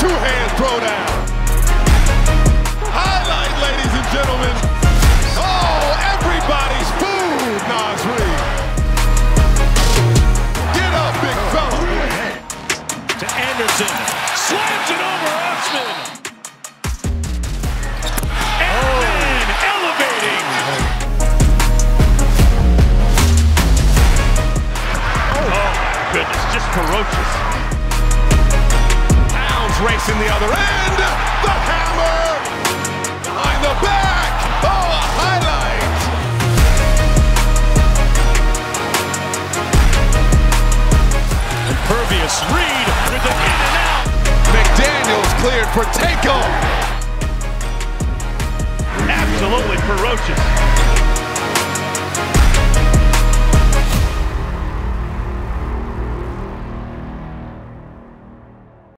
two-hand throwdown. Highlight, ladies and gentlemen. Oh, everybody's food, Nasri. Get up, big fella. To Anderson. Slams it over Osman. And then elevating. Oh, my goodness. Just ferocious. Pounds racing the other end. The hammer. Behind the back. Oh, a highlight. Impervious Reed with the in and out. McDaniels cleared for takeoff. Absolutely ferocious.